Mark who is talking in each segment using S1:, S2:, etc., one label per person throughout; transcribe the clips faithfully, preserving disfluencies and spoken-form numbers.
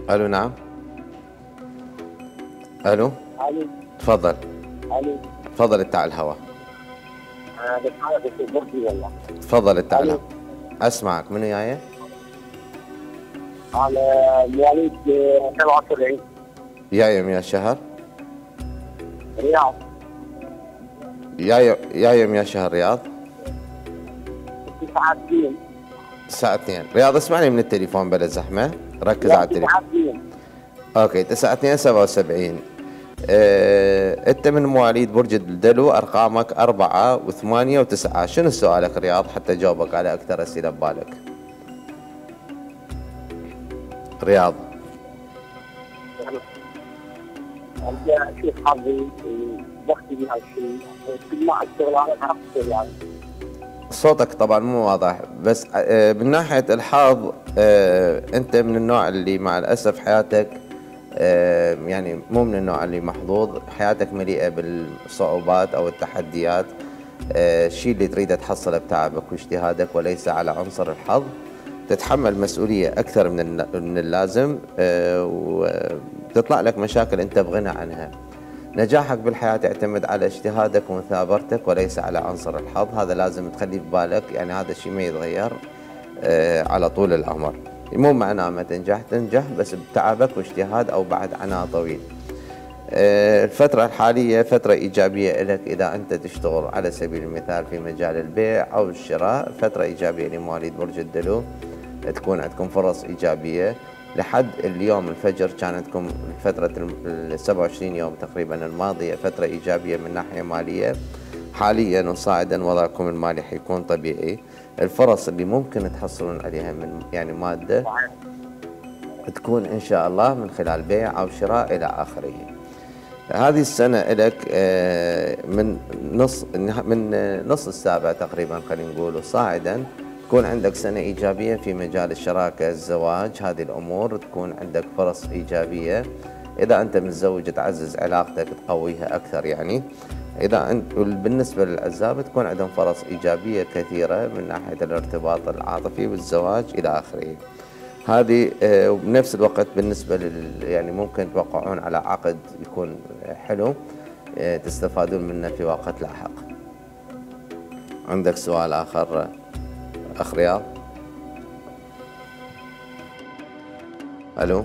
S1: الو نعم. الو.
S2: الو.
S1: تفضل.
S2: الو.
S1: تفضل انت على الهواء.
S2: انا بتحرك في برجي والله.
S1: تفضل انت على الهواء. اسمعك. منو جاي؟
S2: على مواليد سبعة وسبعين.
S1: جاي من الشهر؟
S2: رياض.
S1: جاي جاي من شهر رياض؟
S2: تسعة اثنين.
S1: الساعة اثنين. رياض اسمعني من التليفون بلا زحمة، ركز على التليفون.
S2: تسعة اثنين.
S1: اوكي تسعة اثنين سبعة وسبعين. اه... انت من مواليد برج الدلو، ارقامك أربعة وثمانية وتسعة. شنو سؤالك رياض حتى اجاوبك على اكثر اسئلة ببالك؟ رياض.
S2: ارجع اشوف حظي وبختي بهالشيء، كل ما اشتغل على تعرف يعني.
S1: صوتك طبعا مو واضح، بس اه من ناحية الحظ اه انت من النوع اللي مع الاسف حياتك اه يعني مو من النوع اللي محظوظ، حياتك مليئة بالصعوبات او التحديات. اه الشيء اللي تريده تحصله بتعبك واجتهادك وليس على عنصر الحظ. تتحمل مسؤولية أكثر من من اللازم، أه وتطلع لك مشاكل أنت بغنى عنها. نجاحك بالحياة يعتمد على اجتهادك ومثابرتك وليس على عنصر الحظ. هذا لازم تخليه في بالك، يعني هذا الشيء ما يتغير أه على طول العمر. مو معناه ما تنجح، تنجح بس بتعبك واجتهاد أو بعد عناء طويل. أه الفترة الحالية فترة إيجابية لك إذا أنت تشتغل على سبيل المثال في مجال البيع أو الشراء. فترة إيجابية لمواليد برج الدلو، تكون عندكم فرص إيجابية. لحد اليوم الفجر كانت عندكم فترة ال سبعة وعشرين يوم تقريبا الماضية فترة إيجابية من ناحية مالية. حاليا وصاعدا وضعكم المالي حيكون طبيعي. الفرص اللي ممكن تحصلون عليها من يعني مادة تكون إن شاء الله من خلال بيع أو شراء إلى آخره. هذه السنة لك من نص من نص السابع تقريبا خلينا نقول وصاعدا تكون عندك سنة إيجابية في مجال الشراكة، الزواج، هذه الأمور تكون عندك فرص إيجابية. إذا أنت متزوج تعزز علاقتك تقويها أكثر يعني. إذا أنت بالنسبة للعزاب تكون عندهم فرص إيجابية كثيرة من ناحية الارتباط العاطفي والزواج إلى آخره. هذه وبنفس الوقت بالنسبة لل يعني ممكن توقعون على عقد يكون حلو تستفادون منه في وقت لاحق. عندك سؤال آخر أخ رياض؟ ألو؟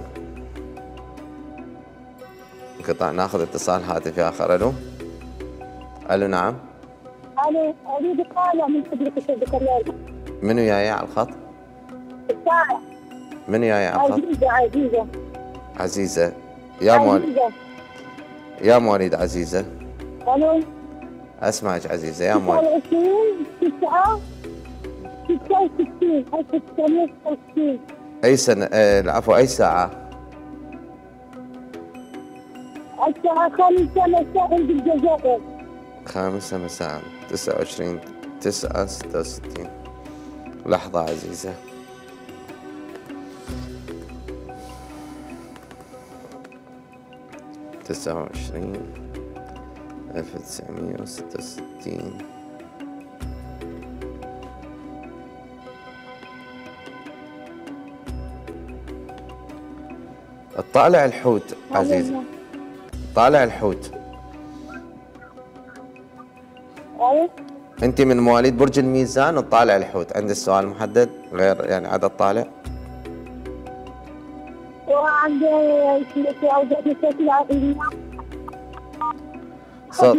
S1: انقطع، ناخذ اتصال هاتفي آخر. ألو؟ ألو نعم؟
S3: ألو أريد أطالع من فضلك أشوفك اليوم.
S1: منو جاي على الخط؟
S3: الساعة.
S1: منو جاي على الخط؟
S3: عزيزة عزيزة.
S1: عزيزة. يا مواليد يا مواليد عزيزة.
S3: ألو؟
S1: أسمعك عزيزة يا مواليد.
S3: تسعة وعشرين تسعة ستة وستين ألف وتسعمية وستة وستين.
S1: أي سنة؟ آه العفو أي ساعة؟
S3: الساعة خامسة مساء بالجزائر.
S1: خامسة مساء تسعة وعشرين تسعة ستة وستين. لحظة عزيزة. تسعة وعشرين ألف وتسعمية وستة وستين. طالع الحوت عزيزة، طالع الحوت.
S3: أيوة.
S1: أنت من مواليد برج الميزان وطالع الحوت. عندي السؤال محدد غير يعني عدد طالع؟
S3: وعندي في أوجات الشكل العقلية.
S1: صوت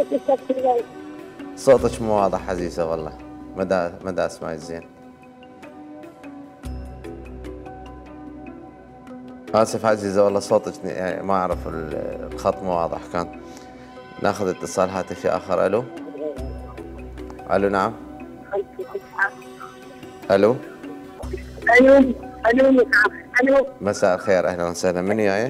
S1: صوتك مو واضح عزيزة والله، مدى مدى اسمعي زين. آسف عزيزة والله صوتك يعني ما أعرف الخط مو واضح كان. ناخذ اتصال هاتفي آخر. ألو؟ ألو نعم؟ ألو؟
S3: ألو ألو ألو.
S1: مساء الخير، أهلا وسهلا. منو جاي؟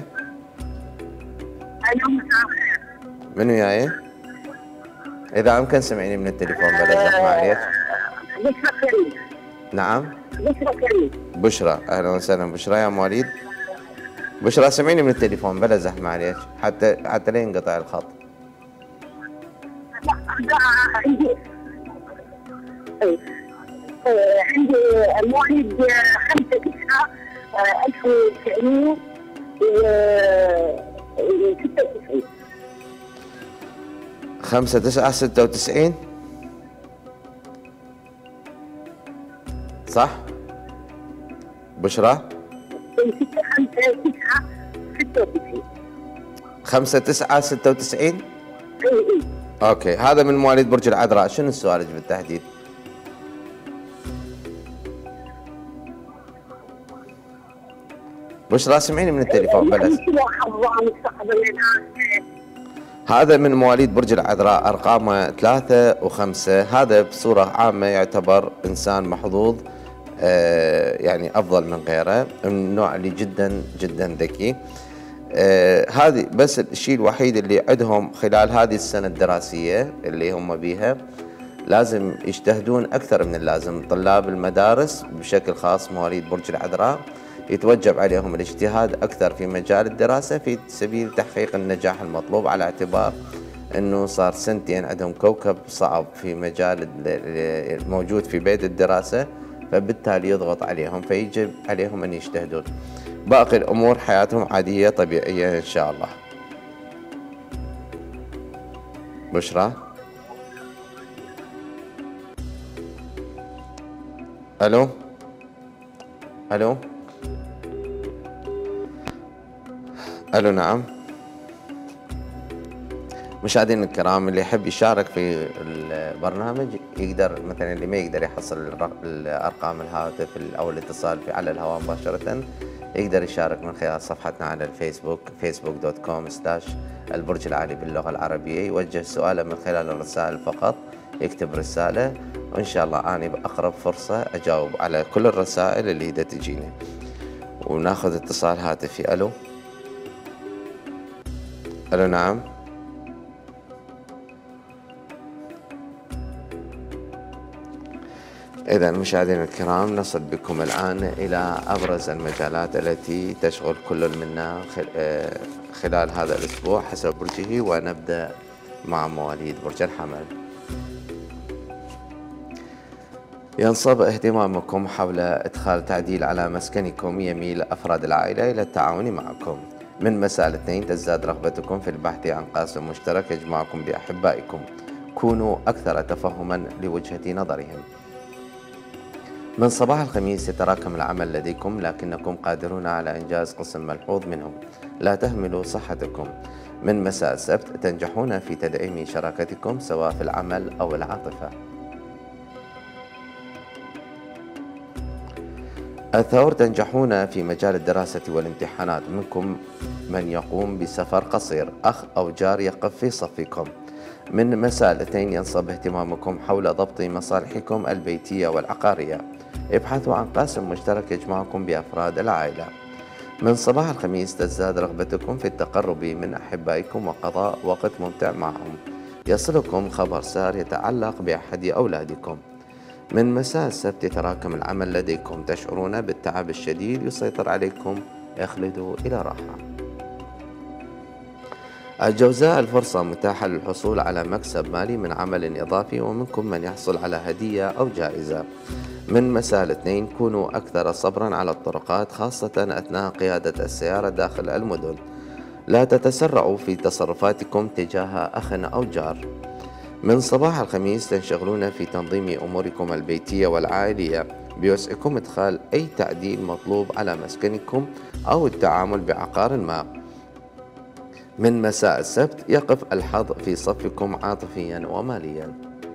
S3: ألو مساء الخير.
S1: منو جاي؟ إذا أمكن سمعيني من التليفون بلا زحمة عليك.
S3: بشرى كريم.
S1: نعم؟
S3: بشرى كريم.
S1: بشرى، أهلا وسهلا بشرى يا مواليد. بشرى سمعيني من التليفون بلا زحمة عليك حتى حتى لا ينقطع الخط.
S3: لا عندي عندي مواليد خمسة تسعة ألف وتسعمية
S2: ستة وتسعين.
S1: خمسة تسعة ستة وتسعين صح؟ بشرى؟
S2: ستة خمسة تسعة ستة وتسعين.
S1: خمسة تسعة ستة وتسعين؟
S2: اي اي.
S1: اوكي، هذا من مواليد برج العذراء، شنو السؤال بالتحديد؟ بشرى سمعيني من التليفون بلس. هذا من مواليد برج العذراء، أرقامه ثلاثة وخمسة. هذا بصورة عامة يعتبر إنسان محظوظ، آه يعني أفضل من غيره، من النوع اللي جدا جدا ذكي. آه هذه بس الشيء الوحيد اللي عندهم خلال هذه السنة الدراسية اللي هم بيها، لازم يجتهدون أكثر من اللازم. طلاب المدارس بشكل خاص مواليد برج العذراء يتوجب عليهم الاجتهاد أكثر في مجال الدراسة في سبيل تحقيق النجاح المطلوب، على اعتبار أنه صار سنتين عندهم كوكب صعب في مجال موجود في بيت الدراسة، فبالتالي يضغط عليهم، فيجب عليهم أن يجتهدون. باقي الأمور حياتهم عادية طبيعية إن شاء الله. بشرى؟ ألو؟ ألو؟ ألو نعم. مشاهدينا الكرام، اللي يحب يشارك في البرنامج يقدر، مثلا اللي ما يقدر يحصل الأرقام الهاتف أو الاتصال في على الهواء مباشرة، يقدر يشارك من خلال صفحتنا على الفيسبوك فيسبوك دوت كوم سلاش البرج العالي باللغة العربية. يوجه سؤاله من خلال الرسائل فقط، يكتب رسالة وإن شاء الله أنا بأقرب فرصة أجاوب على كل الرسائل اللي دا تجيني. وناخذ اتصال هاتفي. ألو؟ ألو نعم. إذا مشاهدينا الكرام، نصل بكم الآن إلى أبرز المجالات التي تشغل كل منا خلال هذا الأسبوع حسب برجه، ونبدأ مع مواليد برج الحمل. ينصب اهتمامكم حول إدخال تعديل على مسكنكم، يميل أفراد العائلة إلى التعاون معكم. من مساء الاثنين تزداد رغبتكم في البحث عن قاسم مشترك يجمعكم بأحبائكم، كونوا أكثر تفهما لوجهة نظرهم. من صباح الخميس يتراكم العمل لديكم، لكنكم قادرون على إنجاز قسم ملحوظ منه، لا تهملوا صحتكم. من مساء السبت تنجحون في تدعيم شراكتكم سواء في العمل أو العاطفة. الثور تنجحون في مجال الدراسة والامتحانات، منكم من يقوم بسفر قصير، أخ أو جار يقف في صفكم. من مساء الاثنين ينصب اهتمامكم حول ضبط مصالحكم البيتية والعقارية، ابحثوا عن قاسم مشترك يجمعكم بأفراد العائلة. من صباح الخميس تزداد رغبتكم في التقرب من أحبائكم وقضاء وقت ممتع معهم، يصلكم خبر سار يتعلق بأحد أولادكم. من مساء السبت يتراكم العمل لديكم، تشعرون بالتعب الشديد يسيطر عليكم، اخلدوا إلى راحة. الجوزاء الفرصة متاحة للحصول على مكسب مالي من عمل إضافي، ومنكم من يحصل على هدية أو جائزة. من مساء الاثنين كونوا أكثر صبرا على الطرقات، خاصة أثناء قيادة السيارة داخل المدن، لا تتسرعوا في تصرفاتكم تجاه أخ أو جار. من صباح الخميس تنشغلون في تنظيم أموركم البيتية والعائلية، بوسعكم إدخال أي تعديل مطلوب على مسكنكم أو التعامل بعقار ما. من مساء السبت يقف الحظ في صفكم عاطفيا وماليا.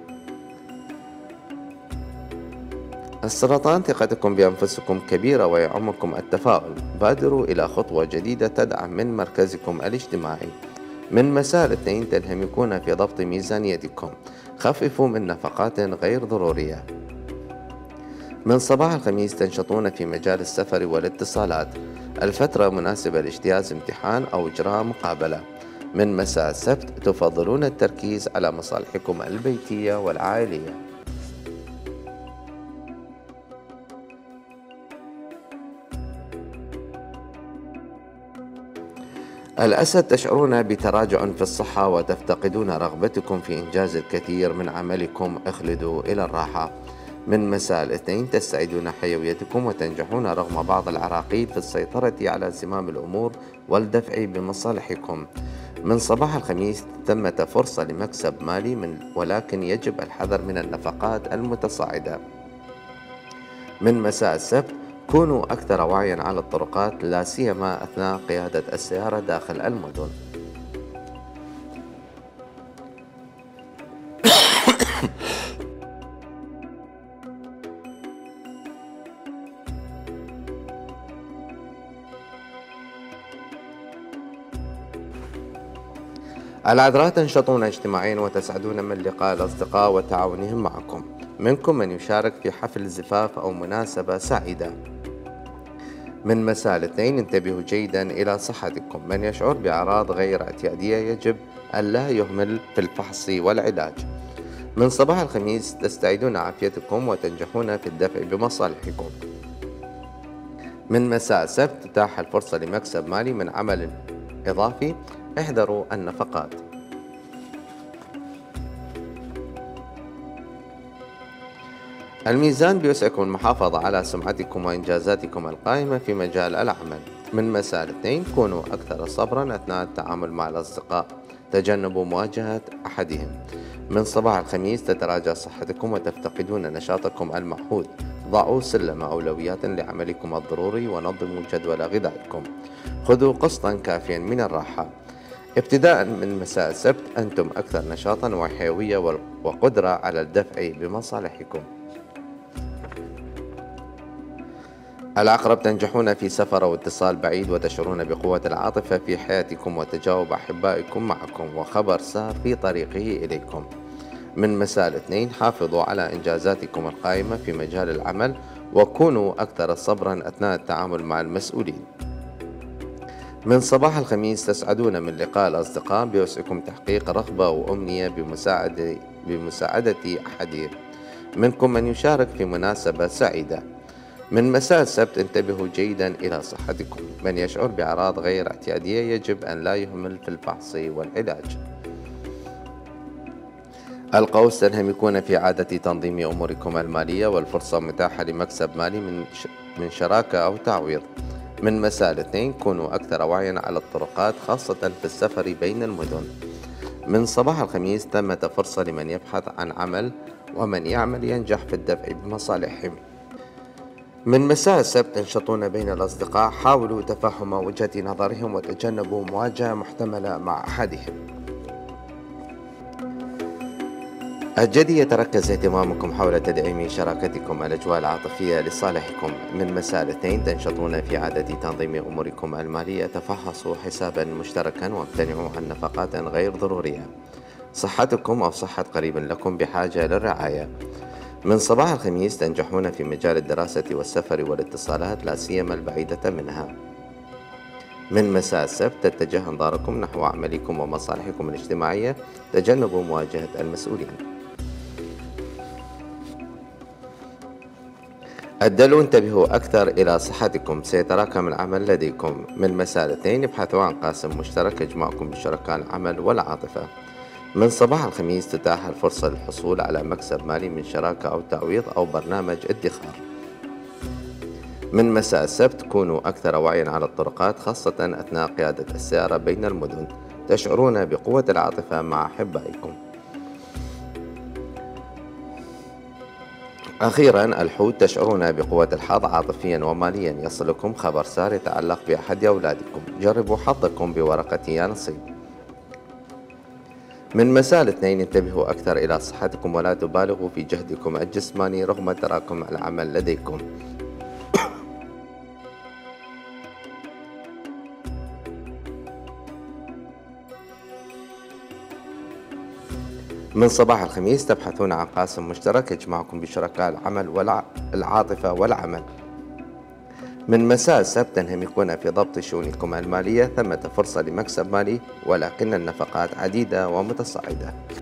S1: السرطان ثقتكم بأنفسكم كبيرة ويعمكم التفاؤل، بادروا إلى خطوة جديدة تدعم من مركزكم الاجتماعي. من مساء الاثنين تنهمكون في ضبط ميزانيتكم، خففوا من نفقات غير ضرورية. من صباح الخميس تنشطون في مجال السفر والاتصالات، الفترة مناسبة لاجتياز امتحان أو إجراء مقابلة. من مساء السبت تفضلون التركيز على مصالحكم البيتية والعائلية. الأسد تشعرون بتراجع في الصحة وتفتقدون رغبتكم في إنجاز الكثير من عملكم، اخلدوا إلى الراحة. من مساء الاثنين تستعيدون حيويتكم وتنجحون رغم بعض العراقيل في السيطرة على زمام الأمور والدفع بمصالحكم. من صباح الخميس ثمة فرصة لمكسب مالي من ولكن يجب الحذر من النفقات المتصاعدة. من مساء السبت كونوا أكثر وعيا على الطرقات لا سيما أثناء قيادة السيارة داخل المدن. العذراء تنشطون اجتماعيا وتسعدون من لقاء الأصدقاء وتعاونهم معكم. منكم من يشارك في حفل زفاف أو مناسبة سعيدة. من مساء الاثنين انتبهوا جيدا إلى صحتكم. من يشعر بأعراض غير اعتيادية يجب أن لا يهمل في الفحص والعلاج. من صباح الخميس تستعيدون عافيتكم وتنجحون في الدفع بمصالحكم. من مساء السبت تتاح الفرصة لمكسب مالي من عمل إضافي. احذروا النفقات. الميزان بيسعكم المحافظة على سمعتكم وإنجازاتكم القائمة في مجال العمل. من مساء الاثنين كونوا أكثر صبرا أثناء التعامل مع الأصدقاء. تجنبوا مواجهة أحدهم. من صباح الخميس تتراجع صحتكم وتفتقدون نشاطكم المعهود. ضعوا سلم أولويات لعملكم الضروري ونظموا جدول غذائكم. خذوا قسطا كافيا من الراحة. ابتداء من مساء السبت أنتم أكثر نشاطا وحيوية وقدرة على الدفع بمصالحكم. العقرب تنجحون في سفر أو اتصال بعيد وتشعرون بقوة العاطفة في حياتكم وتجاوب أحبائكم معكم وخبر سار في طريقه إليكم. من مساء الاثنين حافظوا على إنجازاتكم القائمة في مجال العمل وكونوا أكثر صبرا أثناء التعامل مع المسؤولين. من صباح الخميس تسعدون من لقاء الأصدقاء. بوسعكم تحقيق رغبة وأمنية بمساعدة, بمساعدة أحدهم. منكم من يشارك في مناسبة سعيدة. من مساء السبت انتبهوا جيدا إلى صحتكم. من يشعر بأعراض غير اعتيادية يجب أن لا يهمل في الفحص والعلاج. القوس تنهمكون في عادة تنظيم أموركم المالية والفرصة متاحة لمكسب مالي من من شراكة أو تعويض. من مساء الاثنين كونوا أكثر وعيا على الطرقات خاصة في السفر بين المدن. من صباح الخميس ثمة فرصة لمن يبحث عن عمل ومن يعمل ينجح في الدفع بمصالحهم. من مساء السبت تنشطون بين الأصدقاء. حاولوا تفهم وجهة نظرهم وتجنبوا مواجهة محتملة مع أحدهم. الجدي يتركز اهتمامكم حول تدعيم شراكتكم الأجواء العاطفية لصالحكم. من مساء الاثنين تنشطون في عادة تنظيم أموركم المالية. تفحصوا حسابا مشتركا وامتنعوا عن نفقات غير ضرورية. صحتكم أو صحة قريب لكم بحاجة للرعاية. من صباح الخميس تنجحون في مجال الدراسة والسفر والاتصالات لا سيما البعيدة منها. من مساء السبت تتجه أنظاركم نحو عملكم ومصالحكم الاجتماعية. تجنبوا مواجهة المسؤولين. الدلو انتبهوا أكثر إلى صحتكم. سيتراكم العمل لديكم. من مساء الاثنين ابحثوا عن قاسم مشترك يجمعكم بشركاء العمل والعاطفة. من صباح الخميس تتاح الفرصة للحصول على مكسب مالي من شراكة أو تعويض أو برنامج ادخار. من مساء السبت كونوا أكثر وعيا على الطرقات خاصة أثناء قيادة السيارة بين المدن. تشعرون بقوة العاطفة مع أحبائكم. أخيرا الحوت تشعرون بقوة الحظ عاطفيا وماليا. يصلكم خبر سار يتعلق بأحد أولادكم. جربوا حظكم بورقة يا نصيب. من مساء الاثنين انتبهوا أكثر إلى صحتكم ولا تبالغوا في جهدكم الجسماني رغم تراكم العمل لديكم. من صباح الخميس تبحثون عن قاسم مشترك يجمعكم بشركاء العمل والعاطفة والعمل. من مساء السبت تنهمكون في ضبط شؤونكم المالية. ثمة فرصة لمكسب مالي ولكن النفقات عديدة ومتصاعدة.